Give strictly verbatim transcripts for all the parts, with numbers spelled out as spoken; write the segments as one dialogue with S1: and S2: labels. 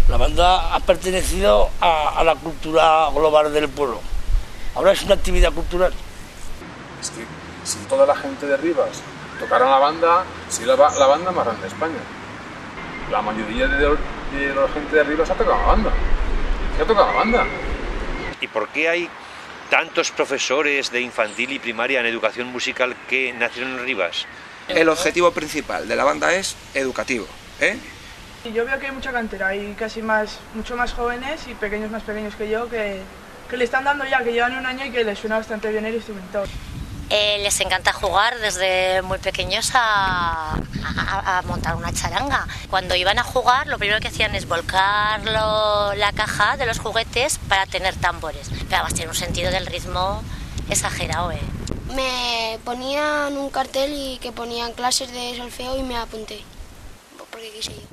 S1: La banda ha pertenecido a, a la cultura global del pueblo. Ahora es una actividad cultural.
S2: Es que si toda la gente de Rivas tocara la banda, sería la, la banda más grande de España. La mayoría de, de la gente de Rivas ha tocado la banda. ¿Qué ha tocado la banda?
S3: ¿Y por qué hay tantos profesores de infantil y primaria en educación musical que nacieron en Rivas?
S4: El objetivo principal de la banda es educativo, ¿eh?
S5: Yo veo que hay mucha cantera, hay casi más, mucho más jóvenes y pequeños más pequeños que yo que, que le están dando ya, que llevan un año y que les suena bastante bien el instrumento.
S6: Eh, les encanta jugar desde muy pequeños a, a, a montar una charanga. Cuando iban a jugar, lo primero que hacían es volcar lo, la caja de los juguetes para tener tambores. Pero además tiene un sentido del ritmo exagerado, ¿eh?
S7: Me ponían un cartel y que ponían clases de solfeo y me apunté, porque quise yo.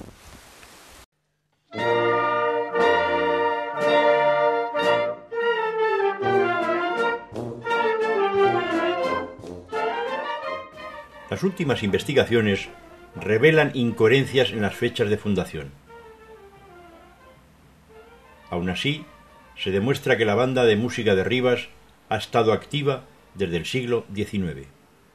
S8: Las últimas investigaciones revelan incoherencias en las fechas de fundación. Aún así, se demuestra que la banda de música de Rivas ha estado activa desde el siglo diecinueve.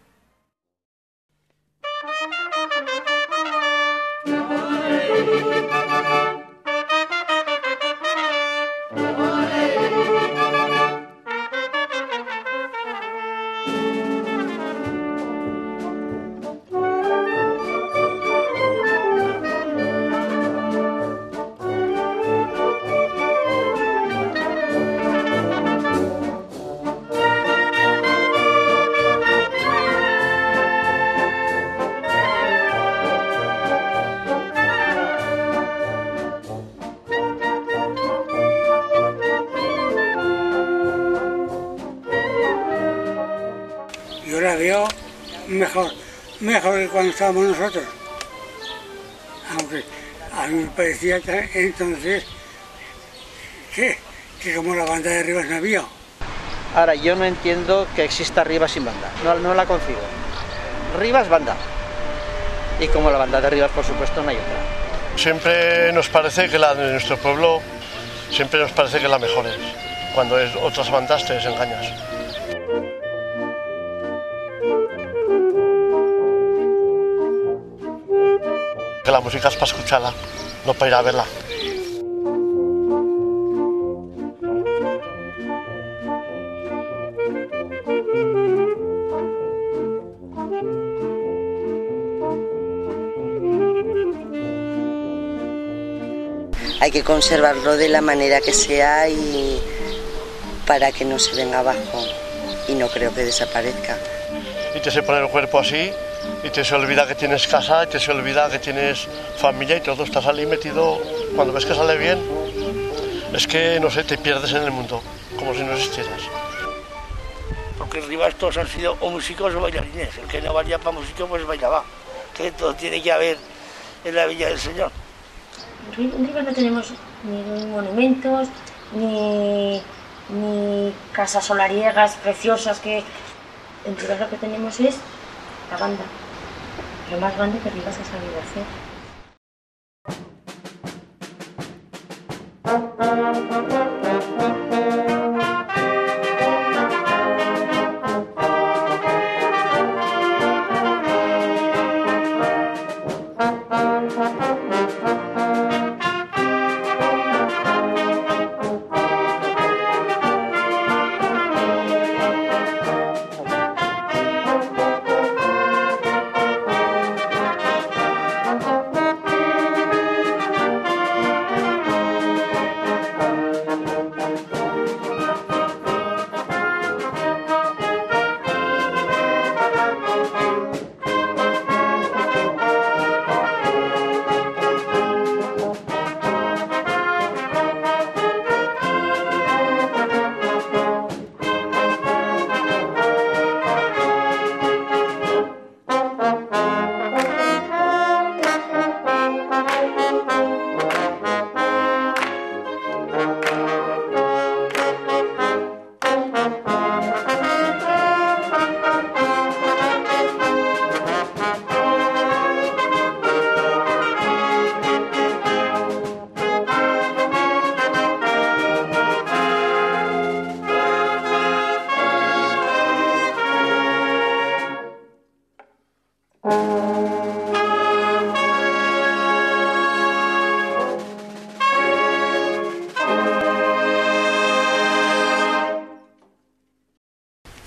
S9: Yo la veo mejor, mejor que cuando estábamos nosotros. Aunque a mí me parecía entonces que, que como la banda de Rivas no había.
S10: Ahora, yo no entiendo que exista Rivas sin banda, no, no la concibo. Rivas, banda. Y como la banda de Rivas, por supuesto, no hay otra.
S11: Siempre nos parece que la de nuestro pueblo, siempre nos parece que la mejor es. Cuando es otras bandas te desengañas. Que la música es para escucharla, no para ir a verla.
S12: Hay que conservarlo de la manera que sea y para que no se venga abajo, y no creo que desaparezca.
S11: Y te se pone el cuerpo así, y te se olvida que tienes casa, y te se olvida que tienes familia y todo, estás ahí metido. Cuando ves que sale bien, es que, no sé, te pierdes en el mundo, como si no existieras.
S1: Porque en Rivas todos han sido o músicos o bailarines, el que no valía para músico pues bailaba, que todo tiene que haber en la Villa del Señor.
S6: En Rivas no tenemos ni monumentos, ni, ni casas solariegas preciosas, que en Rivas lo que tenemos es la banda, lo más grande que Rivas ha sabido hacer.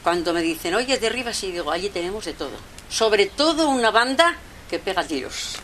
S13: Cuando me dicen, oye, de Rivas, y digo, allí tenemos de todo. Sobre todo una banda que pega tiros.